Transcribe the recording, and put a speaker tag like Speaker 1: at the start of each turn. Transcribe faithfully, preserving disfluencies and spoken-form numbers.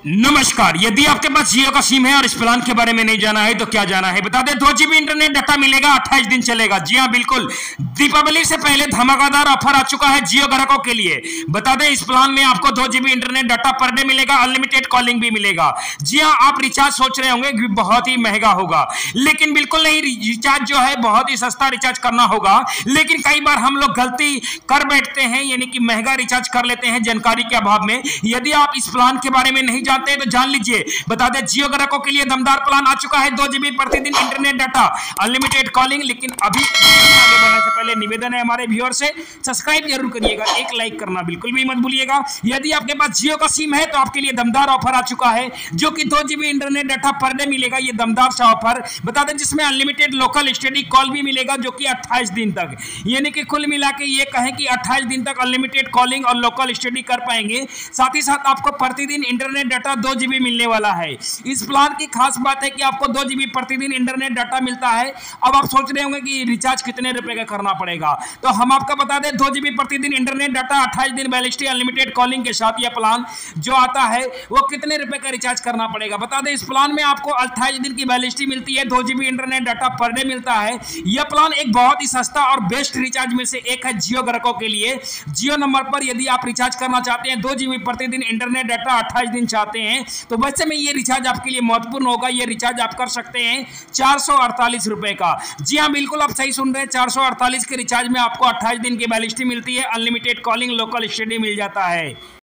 Speaker 1: नमस्कार। यदि आपके पास जियो का सिम है और इस प्लान के बारे में नहीं जाना है तो क्या जाना है, बता दें दो जीबी इंटरनेट डाटा मिलेगा, अट्ठाईस दिन चलेगा। जी हां, बिल्कुल दीपावली से पहले धमाकेदार ऑफर आ चुका है जियो ग्राहकों के लिए। बता दें इस प्लान में आपको दो GB internet data per day मिलेगा, अनलिमिटेड कॉलिंग भी मिलेगा। जी हां, आप रिचार्ज सोच रहे होंगे कि बहुत ही महंगा होगा, लेकिन बिल्कुल नहीं। रिचार्ज जो है बहुत ही सस्ता रिचार्ज करना होगा, लेकिन कई बार हम लोग गलती कर बैठते हैं, यानी कि महंगा रिचार्ज कर लेते हैं जानकारी के अभाव में। यदि आप इस प्लान के बारे में नहीं जानते हैं तो जान लीजिए। बता दें जियो ग्राहकों के लिए दमदार प्लान आ चुका है, दो जीबी प्रतिदिन इंटरनेट डाटा, अनलिमिटेड कॉलिंग। लेकिन अभी आगे बढ़ने से पहले निवेदन है हमारे व्यूअर से, सब्सक्राइब जरूर करिएगा, एक लाइक करना बिल्कुल भी मत भूलिएगा। यदि आपके पास जियो का सिम है तो आपके लिए दमदार ऑफर आ चुका है, जो कि दो GB internet data per day मिलेगा। ये दमदार सा ऑफर बता दें, जिसमें अनलिमिटेड लोकल स्टडी कॉल भी मिलेगा, जो कि अट्ठाईस दिन तक, यानी कि कुल मिला के ये कहें कि अट्ठाईस दिन तक अनलिमिटेड कॉलिंग और लोकल स्टडी कर पाएंगे। साथ ही साथ आपको प्रतिदिन इंटरनेट डाटा दो जीबी मिलने वाला है। इस प्लान की खास बात है कि आपको दो जीबी प्रतिदिन इंटरनेट डाटा मिलता है। अब आप सोच रहे होंगे कि रिचार्ज कितने रुपए का करना पड़ेगा, तो हम आपको बता दें दो जीबी प्रतिदिन इंटरनेट डाटा, अट्ठाईस दिन वैलिडिटी, अनलिमिटेड कॉलिंग के साथ यह प्लान जो आता है वो कितने रुपए का रिचार्ज करना पड़ेगा। बता दें इस प्लान में आपको अट्ठाईस दिन की वैलिडिटी मिलती है, दो GB internet data per day मिलता है। यह प्लान एक बहुत ही सस्ता और बेस्ट रिचार्ज में से एक है जियो ग्राहकों के लिए। जियो नंबर पर यदि आप रिचार्ज करना चाहते हैं, दो जीबी प्रतिदिन इंटरनेट डाटा अट्ठाईस दिन चाहते हैं, तो वैसे में ये रिचार्ज आपके लिए महत्वपूर्ण होगा। ये रिचार्ज आप कर सकते हैं चार सौ अड़तालीस रुपए का। जी हां, बिल्कुल आप सही सुन रहे हैं, चार सौ अड़तालीस के रिचार्ज में आपको अट्ठाईस दिन की वैलिडिटी मिलती है, अनलिमिटेड कॉलिंग, लोकल स्टडी मिल जाता है।